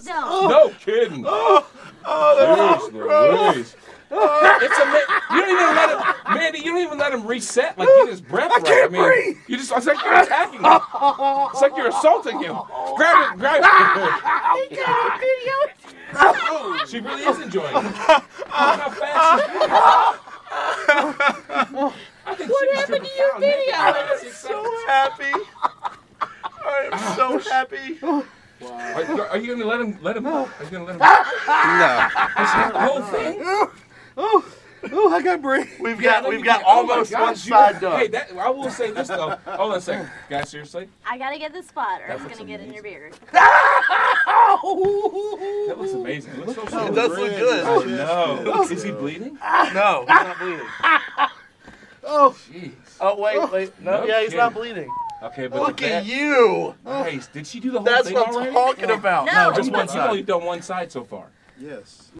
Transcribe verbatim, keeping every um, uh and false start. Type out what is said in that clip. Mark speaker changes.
Speaker 1: don't.
Speaker 2: No kidding.
Speaker 3: Oh, oh that's gross.
Speaker 2: Oh, it's a, you don't even let him, Mandy. You don't even let him reset. Like get his breath right.
Speaker 3: I can't
Speaker 2: I mean,
Speaker 3: breathe.
Speaker 2: You just. It's like you're attacking him. It's like you're assaulting him. Grab it, grab it.
Speaker 1: He got a video.
Speaker 2: Oh, she really is enjoying it. Look how fast she's doing it. I think
Speaker 1: What
Speaker 2: she
Speaker 1: happened
Speaker 2: was
Speaker 1: to your
Speaker 2: triple
Speaker 1: video?
Speaker 2: pound.
Speaker 3: I'm so happy. I am so happy.
Speaker 2: Wow. Are, you- are you gonna let him? Let him? Are you gonna let him?
Speaker 3: No.
Speaker 2: Is that the whole thing?
Speaker 3: Oh, oh, I got breathe. We've got,
Speaker 2: Yeah,
Speaker 3: we've
Speaker 2: you
Speaker 3: got
Speaker 2: can't- oh my
Speaker 3: almost
Speaker 2: gosh,
Speaker 3: one
Speaker 2: you-
Speaker 3: side done.
Speaker 2: Hey, that, I will say this though. Hold on a second, guys. Seriously,
Speaker 1: I gotta get the spot, or
Speaker 2: That
Speaker 1: it's
Speaker 2: looks
Speaker 1: gonna get in your
Speaker 2: amazing.
Speaker 1: beard.
Speaker 2: that looks amazing. It looks so
Speaker 3: It
Speaker 2: smooth.
Speaker 3: does look good.
Speaker 2: Oh no! Is he bleeding?
Speaker 3: No, he's not bleeding. Oh,
Speaker 2: Jeez.
Speaker 3: oh wait, wait. No,
Speaker 2: No
Speaker 3: yeah, he's not
Speaker 2: kidding.
Speaker 3: bleeding.
Speaker 2: Okay, but
Speaker 3: Look
Speaker 2: the
Speaker 3: at
Speaker 2: vet-
Speaker 3: you.
Speaker 2: Nice. Did she do the whole
Speaker 3: That's
Speaker 2: thing
Speaker 3: what I'm
Speaker 2: already?
Speaker 3: talking about.
Speaker 1: No.
Speaker 3: No,
Speaker 2: Just
Speaker 3: just
Speaker 2: one.
Speaker 3: one
Speaker 2: You've
Speaker 3: side.
Speaker 2: only done one side so far.
Speaker 4: Yes.